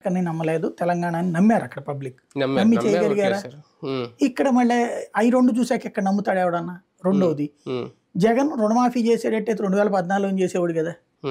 పక్కని నమ్మలేదు, తెలంగాణని నమ్మారు అక్కడ పబ్లిక్. నమ్మి చేయగలిగారా? ఇక్కడ మళ్ళీ అవి రెండు చూసాక ఇక్కడ నమ్ముతాడు ఎవడన్నా? రెండవది, జగన్ రుణమాఫీ చేసేటట్టే 2014 చేసేవాడు కదా,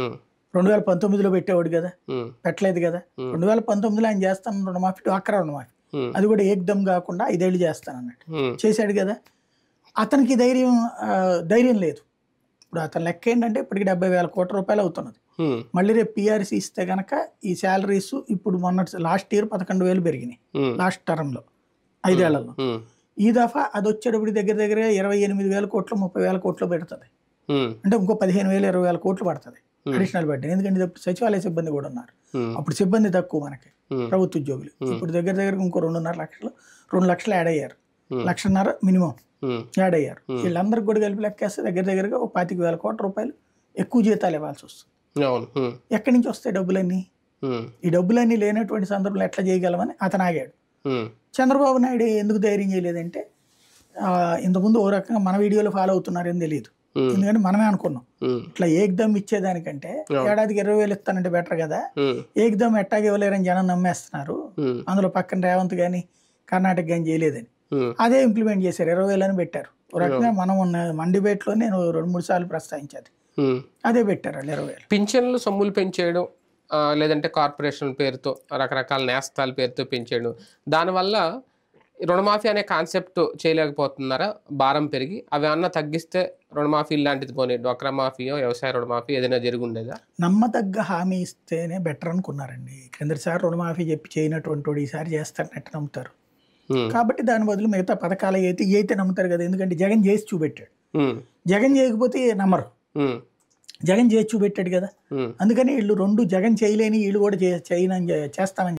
2019లో పెట్టేవాడు కదా, పెట్టలేదు కదా. 2019లో ఆయన చేస్తాను రుణమాఫీ, డ్వాక్రా రుణమాఫీ, అది కూడా ఏకదమ్ కాకుండా 5 ఏళ్ళు చేస్తాను అన్నట్టు చేశాడు కదా. అతనికి ధైర్యం లేదు. ఇప్పుడు అతని లెక్క ఏంటంటే ఇప్పటికి 70,000 కోట్ల రూపాయలు అవుతున్నది. మళ్ళీ రేపు పిఆర్సీ ఇస్తే కనుక ఈ శాలరీస్ ఇప్పుడు మొన్న లాస్ట్ ఇయర్ 11,000 పెరిగినాయి లాస్ట్ టర్మ్లో 5 ఏళ్లలో. ఈ దఫా అది వచ్చేటప్పుడు దగ్గర దగ్గర 28,000 కోట్లు 30,000 కోట్లు పెడుతుంది. అంటే ఇంకో 15,000 20,000 కోట్లు పడుతుంది అడిషనల్ బడ్జెట్. ఎందుకంటే సచివాలయ సిబ్బంది కూడా ఉన్నారు. అప్పుడు సిబ్బంది తక్కువ మనకి ప్రభుత్వ ఉద్యోగులు. ఇప్పుడు దగ్గర దగ్గర ఇంకో 2.5 లక్షలు 2 లక్షలు యాడ్ అయ్యారు, 1,50,000 మినిమం యాడ్ అయ్యారు. వీళ్ళందరికి కూడా కలిపి లెక్కేస్తే దగ్గర దగ్గరగా 25,000 కోట్ల రూపాయలు ఎక్కువ జీతాలు ఇవ్వాల్సి వస్తుంది. ఎక్కడి నుంచి వస్తాయి డబ్బులన్నీ? ఈ డబ్బులన్నీ లేనటువంటి సందర్భంలో ఎట్లా చేయగలమని అతను ఆగాడు. చంద్రబాబు నాయుడు ఎందుకు ధైర్యం చేయలేదంటే, ఇంతకుముందు ఓ రకంగా మన వీడియోలో ఫాలో అవుతున్నారని తెలియదు. ఎందుకంటే మనమే అనుకున్నాం ఇట్లా ఏకదమ్ ఇచ్చేదానికంటే ఏడాదికి 20,000 ఇస్తానంటే బెటర్ కదా, ఏకదమ్ ఎట్టాగా ఇవ్వలేరని జనం నమ్మేస్తున్నారు, అందులో పక్కన రేవంత్ కానీ కర్ణాటక కానీ చేయలేదని అదే ఇంప్లిమెంట్ చేశారు. 20,000 అని పెట్టారు. ఒక రకంగా మనం మన డిబేట్లో నేను 2-3 సార్లు ప్రస్తావించాను, అదే పెట్టారు వాళ్ళు 20,000. పింఛన్లు సొమ్ములు పెంచేయడం, లేదంటే కార్పొరేషన్ పేరుతో రకరకాల నేస్తాల పేరుతో పెంచేయడం, దానివల్ల రుణమాఫీ అనే కాన్సెప్ట్ చేయలేకపోతున్నారా? భారం పెరిగి అవి అన్న తగ్గిస్తే రుణమాఫీ లాంటిది పోనీ డ్వాక్రా మాఫీయో వ్యవసాయ రుణమాఫీ ఏదైనా జరుగుండేదా? నమ్మదగ్గ హామీ ఇస్తేనే బెటర్ అనుకున్నారండి. కిందసారి రుణమాఫీ చెప్పి చేయనటువంటి వాడు ఈసారి చేస్తారని నమ్ముతారు. కాబట్టి దాని బదులు మిగతా పథకాలు అయితే నమ్ముతారు కదా. ఎందుకంటే జగన్ చేసి చూపెట్టాడు. జగన్ చేయకపోతే నమ్మరు. జగన్ చేసి చూపెట్టాడు కదా. అందుకని వీళ్ళు రెండు జగన్ చేయలేని వీళ్ళు కూడా చేస్తామని